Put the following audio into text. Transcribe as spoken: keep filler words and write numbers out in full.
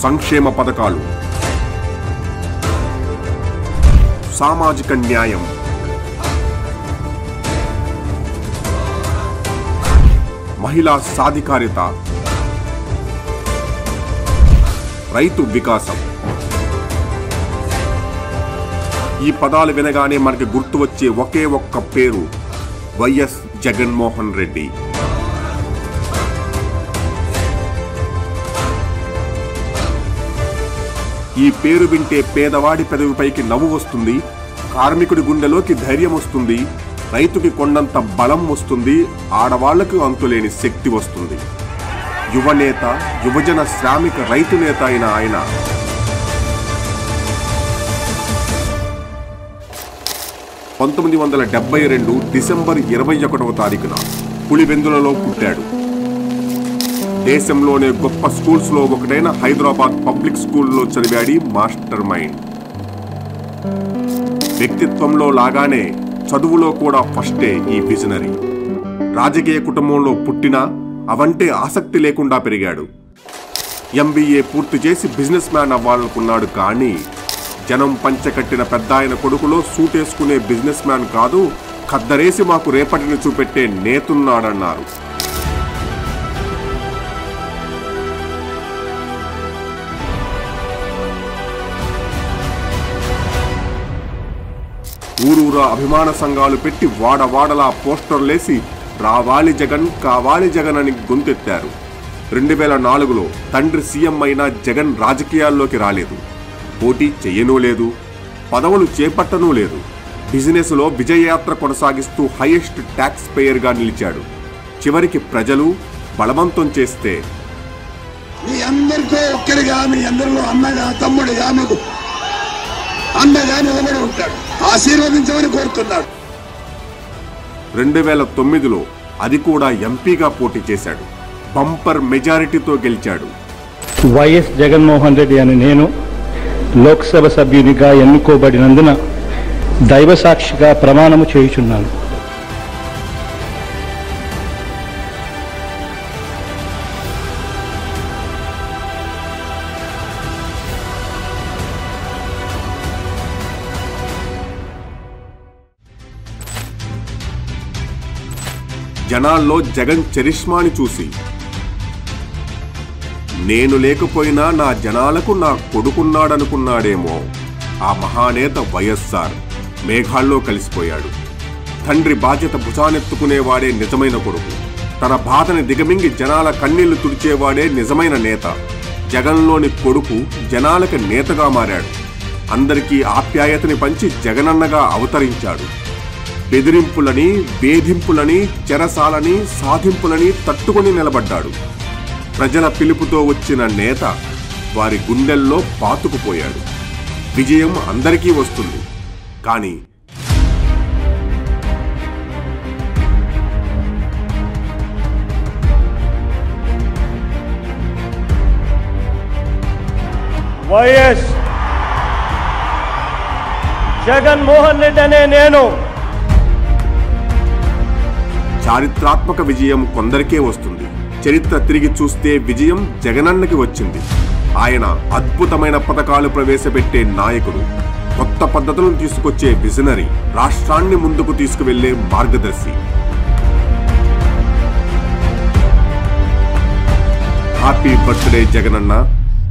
సంక్షేమ పథకాలు, సామాజిక న్యాయం, మహిళా సాధికారిత, రైతు వికాసం. ఈ పదాలు వినగానే మనకి గుర్తు వచ్చే ఒకే ఒక్క పేరు వైఎస్ జగన్మోహన్ రెడ్డి. ఈ పేరు వింటే పేదవాడి పెదవిపైకి నవ్వు వస్తుంది, కార్మికుడి గుండెలోకి ధైర్యం వస్తుంది, రైతుకి కొండంత బలం వస్తుంది, ఆడవాళ్లకు అంతులేని శక్తి వస్తుంది. యువనేత, యువజన శ్రామిక రైతు నేత అయిన ఆయన పంతొమ్మిది వందల డెబ్బై రెండు డిసెంబర్ ఇరవై ఒకటవ తారీఖున పులివెందులలో పుట్టాడు. దేశంలోనే గొప్ప స్కూల్స్ లో ఒకటైన హైదరాబాద్ పబ్లిక్ స్కూల్లో చదివాడి మాస్టర్ మైండ్. వ్యక్తిత్వంలో లాగానే చదువులో కూడా ఫస్టే ఈ విజనరీ. రాజకీయ కుటుంబంలో పుట్టినా అవంటే ఆసక్తి లేకుండా పెరిగాడు. ఎంబీఏ పూర్తి చేసి బిజినెస్ మ్యాన్ అవ్వాలనుకున్నాడు. కానీ జనం పంచకట్టిన పెద్ద ఆయన కొడుకులో సూటేసుకునే బిజినెస్ మ్యాన్ కాదు, ఖద్దరేసి మాకు రేపటిని చూపెట్టే నేతున్నాడన్నారు. ఊరూరా అభిమాన సంఘాలు పెట్టి వాడవాడలా పోస్టర్లేసి రావాలి జగన్, కావాలి జగన్ అని గొంతెత్తారు. రెండు వేల నాలుగులో తండ్రి సీఎం అయినా జగన్ రాజకీయాల్లోకి రాలేదు. పోటీ చెయ్యనూ లేదు, పదవులు చేపట్టనూ లేదు. బిజినెస్ లో విజయయాత్ర కొనసాగిస్తూ హైయెస్ట్ ట్యాక్స్ పేయర్ గా నిలిచాడు. చివరికి ప్రజలు బలవంతం చేస్తే మీ అందరితో ఒక్కరిగా, మీ అందరిలో అన్నగా తమ్ముడిగా మీకు అన్నగా నిలబడి ఉంటాడు, ఆశీర్వదించమని కోరుతున్నాడు. రెండు వేల తొమ్మిదిలో అది కూడా ఎంపీగా పోటీ చేశాడు. బంపర్ మెజారిటీతో గెలిచాడు. వైఎస్ జగన్మోహన్ రెడ్డి అని నేను లోక్సభ సభ్యునిగా ఎన్నుకోబడినందున దైవసాక్షిగా ప్రమాణము చేయుచున్నాను. జనాల్లో జగన్ చరిష్మాని చూసి నేను లేకపోయినా నా జనాలకు నా కొడుకున్నాడనుకున్నాడేమో ఆ మహానేత వైఎస్ఆర్ మేఘాల్లో కలిసిపోయాడు. తండ్రి బాధ్యత భుజానెత్తుకునేవాడే నిజమైన కొడుకు. తన బాధని దిగమింగి జనాల కన్నీళ్లు తుడిచేవాడే నిజమైన నేత. జగన్లోని కొడుకు జనాలకు నేతగా మారాడు. అందరికీ ఆప్యాయతని పంచి జగనన్నగా అవతరించాడు. బెదిరింపులని, వేధింపులని, చెరసాలని, సాధింపులని తట్టుకొని నిలబడ్డాడు. ప్రజల పిలుపుతో వచ్చిన నేత వారి గుండెల్లో పాతుకుపోయాడు. విజయం అందరికీ వస్తుంది, కానీ వైఎస్ జగన్మోహన్ రెడ్డి అనే నేను చారిత్రాత్మక విజయం కొందరికే వస్తుంది. చరిత్ర తిరిగి చూస్తే విజయం జగనన్నకి వచ్చింది. ఆయన అద్భుతమైన పథకాలు ప్రవేశపెట్టే నాయకుడు, కొత్త పద్ధతులను తీసుకొచ్చే విజనరీ, రాష్ట్రాన్ని ముందుకు తీసుకువెళ్లే మార్గదర్శి. Happy birthday Jagananna.